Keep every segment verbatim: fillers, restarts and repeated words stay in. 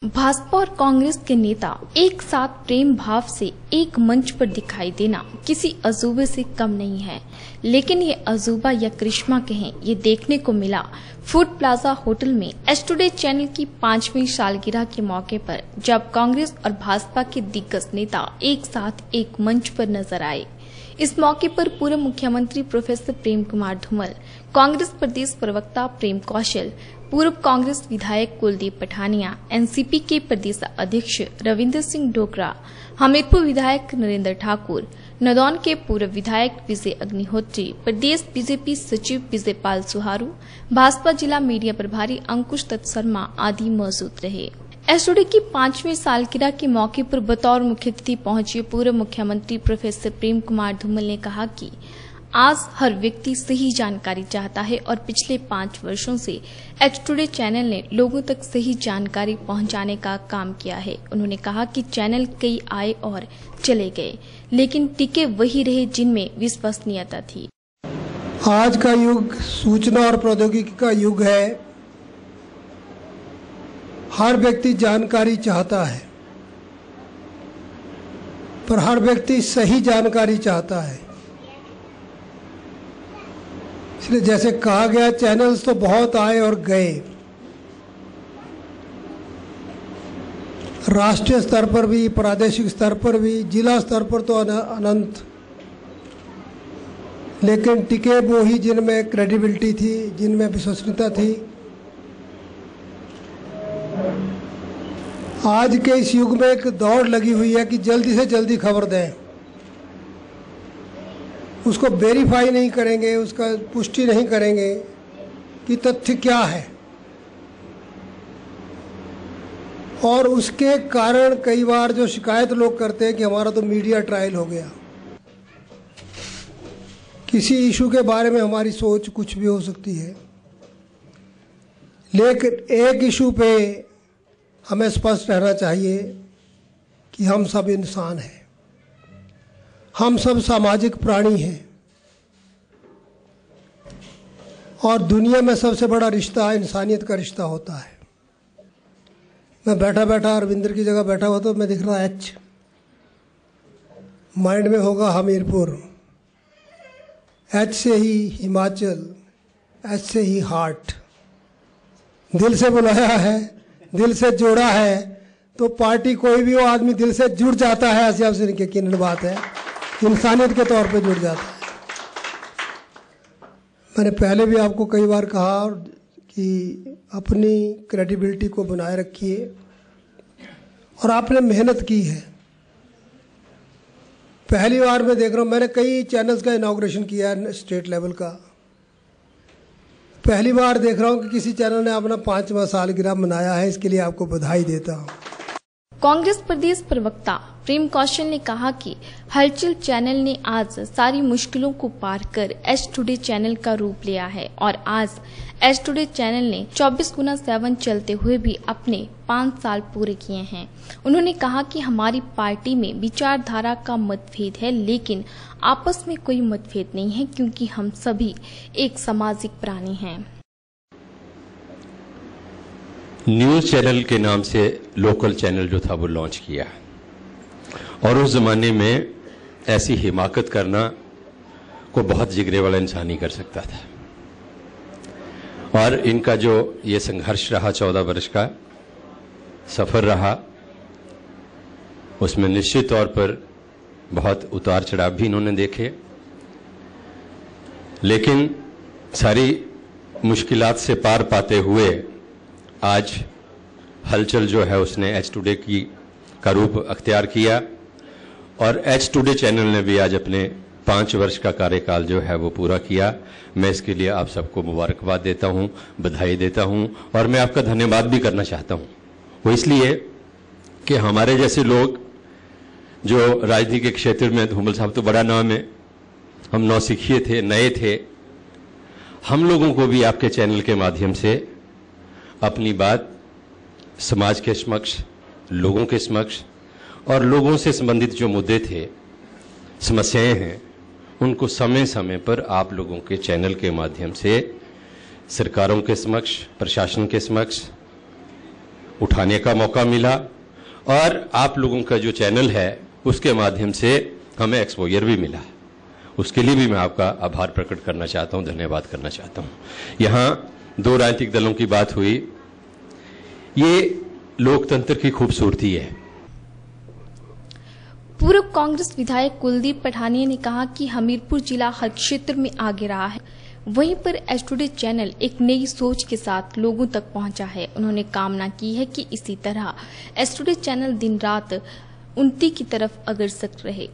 भाजपा और कांग्रेस के नेता एक साथ प्रेम भाव से एक मंच पर दिखाई देना किसी अजूबे से कम नहीं है, लेकिन ये अजूबा या करिश्मा कहें, ये देखने को मिला फूड प्लाजा होटल में एच टुडे चैनल की पांचवी सालगिरह के मौके पर, जब कांग्रेस और भाजपा के दिग्गज नेता एक साथ एक मंच पर नजर आए। इस मौके पर पूर्व मुख्यमंत्री प्रोफेसर प्रेम कुमार धूमल, कांग्रेस प्रदेश प्रवक्ता प्रेम कौशल, पूर्व कांग्रेस विधायक कुलदीप पठानिया, एनसीपी के प्रदेश अध्यक्ष रविंद्र सिंह डोगरा, हमीरपुर विधायक नरेंद्र ठाकुर, नदौन के पूर्व विधायक विजय अग्निहोत्री, प्रदेश बीजेपी सचिव विजय पाल सुहारू, भाजपा जिला मीडिया प्रभारी अंकुश दत्त शर्मा आदि मौजूद रहे। एच टुडे की पांचवी सालगिरह के मौके पर बतौर मुख्य अतिथि पहुंचे पूर्व मुख्यमंत्री प्रोफेसर प्रेम कुमार धूमल ने कहा कि आज हर व्यक्ति सही जानकारी चाहता है और पिछले पाँच वर्षों से एच टुडे चैनल ने लोगों तक सही जानकारी पहुंचाने का काम किया है। उन्होंने कहा कि चैनल कई आए और चले गए, लेकिन टिके वही रहे जिनमें विश्वसनीयता थी। आज का युग सूचना और प्रौद्योगिकी का युग है। हर व्यक्ति जानकारी चाहता है, पर हर व्यक्ति सही जानकारी चाहता है। इसलिए जैसे कहा गया, चैनल्स तो बहुत आए और गए, राष्ट्रीय स्तर पर भी, प्रादेशिक स्तर पर भी, जिला स्तर पर तो अनंत, लेकिन टिके वो ही जिनमें क्रेडिबिलिटी थी, जिनमें विश्वसनीयता थी। आज के इस युग में एक दौड़ लगी हुई है कि जल्दी से जल्दी खबर दें, उसको वेरीफाई नहीं करेंगे, उसका पुष्टि नहीं करेंगे कि तथ्य क्या है, और उसके कारण कई बार जो शिकायत लोग करते हैं कि हमारा तो मीडिया ट्रायल हो गया। किसी इशू के बारे में हमारी सोच कुछ भी हो सकती है, लेकिन एक इशू पे हमें स्पष्ट रहना चाहिए कि हम सब इंसान हैं, हम सब सामाजिक प्राणी हैं, और दुनिया में सबसे बड़ा रिश्ता इंसानियत का रिश्ता होता है। मैं बैठा बैठा अरविंदर की जगह बैठा हुआ तो मैं दिख रहा एच, माइंड में होगा हमीरपुर, एच से ही हिमाचल, एच से ही हार्ट, दिल से बुलाया है, दिल से जोड़ा है, तो पार्टी कोई भी हो, आदमी दिल से जुड़ जाता है। ऐसी आपसे यकीनन बात है, इंसानियत के तौर पे जुड़ जाता है। मैंने पहले भी आपको कई बार कहा कि अपनी क्रेडिबिलिटी को बनाए रखिए, और आपने मेहनत की है। पहली बार मैं देख रहा हूँ, मैंने कई चैनल्स का इनॉग्रेशन किया है स्टेट लेवल का, पहली बार देख रहा हूँ कि किसी चैनल ने अपना पांचवा सालगिरह मनाया है। इसके लिए आपको बधाई देता हूँ। कांग्रेस प्रदेश प्रवक्ता प्रेम कौशल ने कहा कि हलचल चैनल ने आज सारी मुश्किलों को पार कर एच टुडे चैनल का रूप लिया है, और आज एच टुडे चैनल ने चौबीस गुना सेवन चलते हुए भी अपने पाँच साल पूरे किए हैं। उन्होंने कहा कि हमारी पार्टी में विचारधारा का मतभेद है, लेकिन आपस में कोई मतभेद नहीं है, क्योंकि हम सभी एक सामाजिक प्राणी हैं। न्यूज़ चैनल के नाम से लोकल चैनल जो था वो लॉन्च किया, और उस ज़माने में ऐसी हिमाकत करना को बहुत जिगरे वाला इंसान ही कर सकता था। और इनका जो ये संघर्ष रहा, चौदह वर्ष का सफ़र रहा, उसमें निश्चित तौर पर बहुत उतार चढ़ाव भी इन्होंने देखे, लेकिन सारी मुश्किलात से पार पाते हुए आज हलचल जो है उसने एच टुडे की का रूप अख्तियार किया, और एच टुडे चैनल ने भी आज अपने पाँच वर्ष का कार्यकाल जो है वो पूरा किया। मैं इसके लिए आप सबको मुबारकबाद देता हूं, बधाई देता हूं, और मैं आपका धन्यवाद भी करना चाहता हूं। वो इसलिए कि हमारे जैसे लोग जो राजनीति के क्षेत्र में, धूमल साहब तो बड़ा नाम है, हम नौसिखिए थे, नए थे, हम लोगों को भी आपके चैनल के माध्यम से अपनी बात समाज के समक्ष, लोगों के समक्ष, और लोगों से संबंधित जो मुद्दे थे, समस्याएं हैं, उनको समय समय पर आप लोगों के चैनल के माध्यम से सरकारों के समक्ष, प्रशासन के समक्ष उठाने का मौका मिला और आप लोगों का जो चैनल है उसके माध्यम से हमें एक्सपोजर भी मिला। उसके लिए भी मैं आपका आभार प्रकट करना चाहता हूं, धन्यवाद करना चाहता हूं। यहां दो राजनीतिक दलों की बात हुई, ये लोकतंत्र की खूबसूरती है। पूर्व कांग्रेस विधायक कुलदीप पठानिया ने कहा कि हमीरपुर जिला हर क्षेत्र में आगे रहा है, वहीं पर एच टुडे चैनल एक नई सोच के साथ लोगों तक पहुंचा है। उन्होंने कामना की है कि इसी तरह एच टुडे चैनल दिन रात उन्नति की तरफ अग्रसर रहे।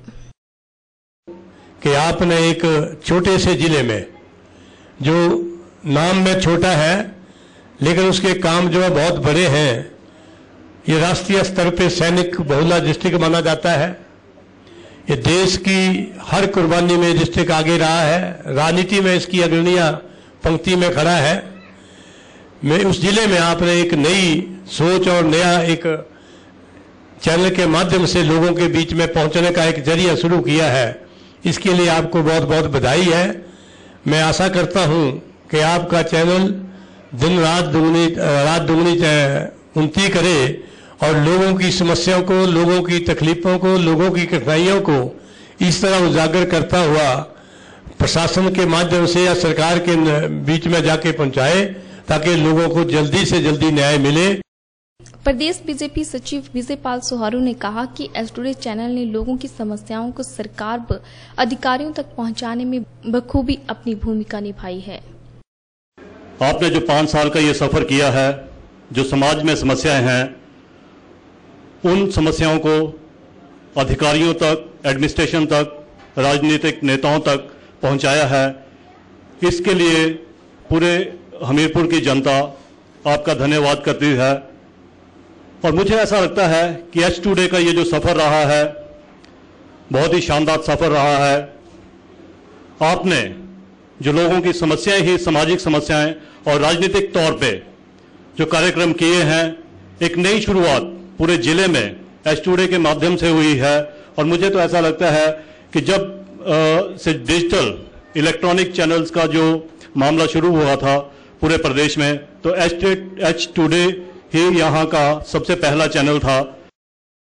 कि आपने एक छोटे से जिले में, जो नाम में छोटा है लेकिन उसके काम जो है बहुत बड़े हैं, ये राष्ट्रीय स्तर पे सैनिक बहुला डिस्ट्रिक्ट माना जाता है। ये देश की हर कुर्बानी में डिस्ट्रिक्ट आगे रहा है, राजनीति में इसकी अग्रणीय पंक्ति में खड़ा है। मैं उस जिले में आपने एक नई सोच और नया एक चैनल के माध्यम से लोगों के बीच में पहुंचने का एक जरिया शुरू किया है। इसके लिए आपको बहुत बहुत बधाई है। मैं आशा करता हूं कि आपका चैनल दिन रात दुगनी रात दुगनी उन्नति करे और लोगों की समस्याओं को, लोगों की तकलीफों को, लोगों की कठिनाइयों को इस तरह उजागर करता हुआ प्रशासन के माध्यम से या सरकार के बीच में जाके पहुंचाए ताकि लोगों को जल्दी से जल्दी न्याय मिले। प्रदेश बीजेपी सचिव विजय पाल सोहारू ने कहा कि एच टुडे चैनल ने लोगों की समस्याओं को सरकार व अधिकारियों तक पहुंचाने में बखूबी अपनी भूमिका निभाई है। आपने जो पांच साल का ये सफर किया है, जो समाज में समस्याएं हैं, उन समस्याओं को अधिकारियों तक, एडमिनिस्ट्रेशन तक, राजनीतिक नेताओं तक पहुंचाया है। इसके लिए पूरे हमीरपुर की जनता आपका धन्यवाद करती है। और मुझे ऐसा लगता है कि एच टुडे का ये जो सफर रहा है बहुत ही शानदार सफर रहा है। आपने जो लोगों की समस्याएं ही सामाजिक समस्याएं और राजनीतिक तौर पे जो कार्यक्रम किए हैं, एक नई शुरुआत पूरे जिले में एच टुडे के माध्यम से हुई है। और मुझे तो ऐसा लगता है कि जब आ, से डिजिटल इलेक्ट्रॉनिक चैनल्स का जो मामला शुरू हुआ था पूरे प्रदेश में, तो एच टुडे ही यहाँ का सबसे पहला चैनल था